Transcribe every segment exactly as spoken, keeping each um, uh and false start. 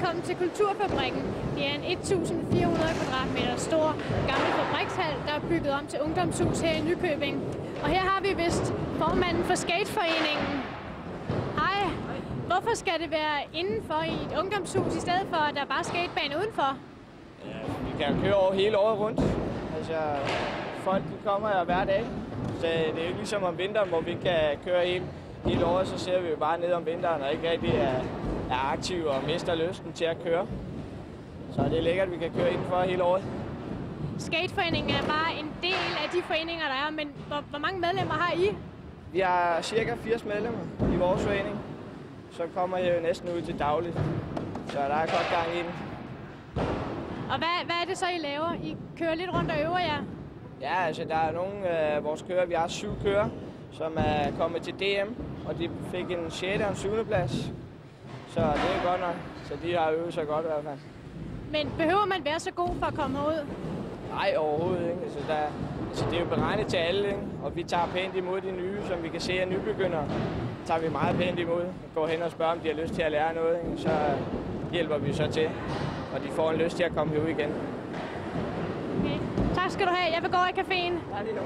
velkommen til Kulturfabrikken. Det er en et tusind fire hundrede kvadratmeter stor gammel fabrikshal, der er bygget om til ungdomshus her i Nykøbing. Og her har vi vist formanden for Skateforeningen. Hej. Hvorfor skal det være indenfor i et ungdomshus, i stedet for at der bare er skatebane udenfor? Ja, vi kan køre over hele året rundt. Altså, folk kommer her hver dag. Så det er jo ikke ligesom om vinteren, hvor vi kan køre hele, hele året, så ser vi jo bare ned om vinteren og ikke rigtig er, er aktive og mister lysten til at køre. Så det er lækkert, at vi kan køre indenfor hele året. Skateforeningen er bare en del af de foreninger, der er, men hvor, hvor mange medlemmer har I? Vi har cirka firs medlemmer i vores forening. Så kommer jeg jo næsten ud til dagligt, så der er godt gang i den. Og hvad, hvad er det så, I laver? I kører lidt rundt og øver jer? Ja, altså der er nogle af vores kører, vi har syv kører, som er kommet til D M, og de fik en sjette og en syvende plads. Så det er godt nok, så de har øvet sig godt i hvert fald. Men behøver man være så god for at komme ud? Nej, overhovedet ikke. Altså, der, altså, det er jo beregnet til alle, ikke? Og vi tager pænt imod de nye, som vi kan se er nybegyndere. Tager vi meget pænt imod. Går hen og spørger, om de har lyst til at lære noget, ikke? Så hjælper vi så til, og de får en lyst til at komme herud igen. Okay. Tak skal du have. Jeg vil gå i caféen. Ja, det er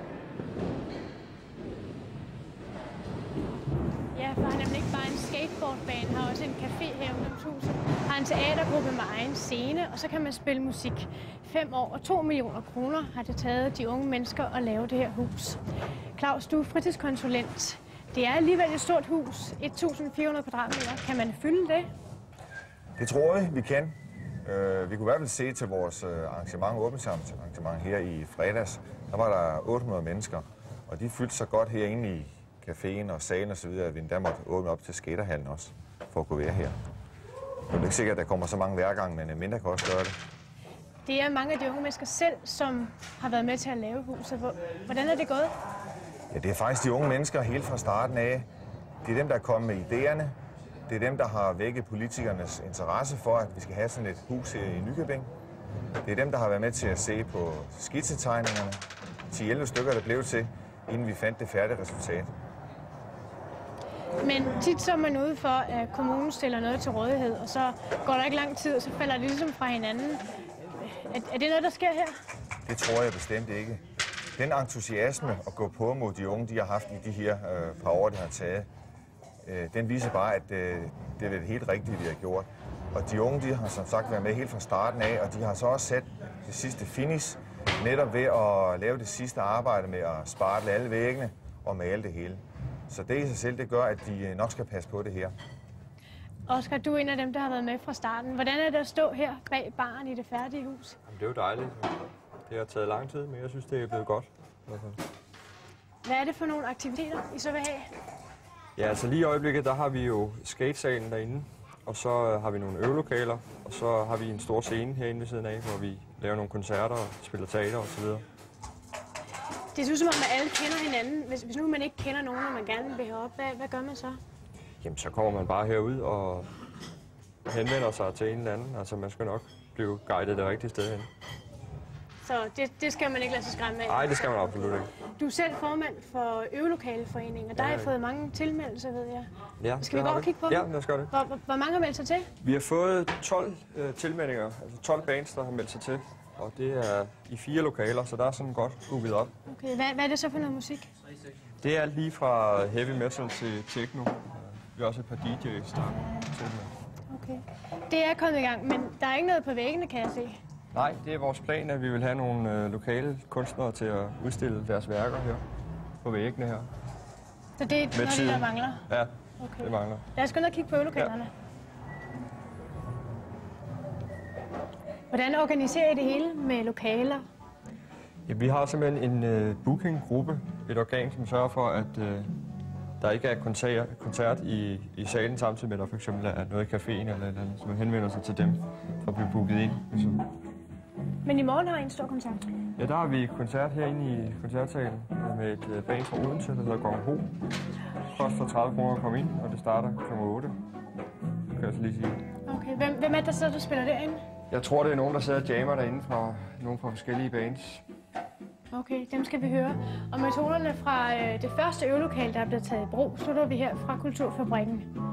Ja, for han er nemlig ikke bare en skateboardbane, har også en café her i ungdomshuset. Har en teatergruppe med egen scene, og så kan man spille musik. Fem år og to millioner kroner har det taget de unge mennesker at lave det her hus. Claus, du er fritidskonsulent. Det er alligevel et stort hus, et tusind fire hundrede kvadratmeter. Kan man fylde det? Det tror vi, vi kan. Uh, vi kunne i hvert fald se til vores uh, arrangement, åbningsarrangement her i fredags. Der var der otte hundrede mennesker, og de fyldte så godt herinde i caféen og salen og så videre, at vi endda måtte åbne op til skaterhallen også, for at kunne være her. Det er ikke sikkert, at der kommer så mange hver gang, men mindre kan også gøre det. Det er mange af de unge mennesker selv, som har været med til at lave huset. Hvordan er det gået? Ja, det er faktisk de unge mennesker helt fra starten af. Det er dem, der er kommet med idéerne. Det er dem, der har vækket politikernes interesse for, at vi skal have sådan et hus her i Nykøbing. Det er dem, der har været med til at se på skitsetegningerne. ti elleve stykker, der blev til, inden vi fandt det færdige resultat. Men tit så er man ude for, at kommunen stiller noget til rådighed, og så går der ikke lang tid, og så falder det ligesom fra hinanden. Er, er det noget, der sker her? Det tror jeg bestemt ikke. Den entusiasme at gå på mod de unge, de har haft i de her øh, par år, de har taget, øh, den viser bare, at øh, det er det helt rigtige, vi har gjort. Og de unge, de har som sagt været med helt fra starten af, og de har så også sat det sidste finish, netop ved at lave det sidste arbejde med at spartle alle væggene og male det hele. Så det i sig selv, det gør, at de nok skal passe på det her. Oscar, du er en af dem, der har været med fra starten. Hvordan er det at stå her bag baren i det færdige hus? Jamen, det er jo dejligt. Det har taget lang tid, men jeg synes, det er blevet godt. Hvad er det for nogle aktiviteter, I så vil have? Ja, altså lige i øjeblikket, der har vi jo skatesalen derinde, og så har vi nogle øvelokaler, og så har vi en stor scene herinde ved siden af, hvor vi laver nogle koncerter og spiller teater osv. Det synes som om, at alle kender hinanden. Hvis, hvis nu man ikke kender nogen, og man gerne vil herop, hvad, hvad gør man så? Jamen, så kommer man bare herud og henvender sig til en eller anden. Altså, man skal nok blive guidet det rigtige sted hen. Så det, det skal man ikke lade sig skræmme af? Nej, det skal man absolut ikke. Du er selv formand for Øvelokaleforeningen, og der ja, har I fået mange tilmeldelser, ved jeg. Ja, skal vi gå og kigge på ja, dem? lad os gøre det. Hvor, hvor, hvor mange har meldt sig til? Vi har fået tolv øh, tilmeldinger, altså tolv bands, der har meldt sig til. Og det er i fire lokaler, så der er sådan godt booket op. Okay, hvad, hvad er det så for noget musik? Det er alt lige fra heavy metal til techno. Vi har også et par D J's, der til med. Okay. Det er kommet i gang, men der er ikke noget på væggene, kan jeg se. Nej, det er vores plan, at vi vil have nogle øh, lokale kunstnere til at udstille deres værker her på væggene her. Så det er noget, der mangler? Ja, okay. Det mangler. Lad os gå ned og kigge på øvelokalerne. Ja. Hvordan organiserer I det hele med lokaler? Ja, vi har simpelthen en øh, bookinggruppe, et organ, som sørger for, at øh, der ikke er koncert, koncert i, i salen samtidig med, at der for eksempel er noget i caféen eller eller andet, så man henvender sig til dem for at blive booket ind. Ligesom. Men i morgen har I en stor koncert? Ja, der har vi koncert herinde i koncertsalen med et øh, band fra Odense, der hedder Gong Ho. Det koster tredive kroner at komme ind, og det starter klokken otte. Det kan jeg så lige sige. Okay, hvem, hvem er det, der sidder, der spiller derinde? Jeg tror, det er nogen, der sidder og jammer derinde fra nogle fra forskellige bands. Okay, dem skal vi høre. Og metoderne fra øh, det første øvelokale, der er blevet taget i brug, slutter vi her fra Kulturfabrikken.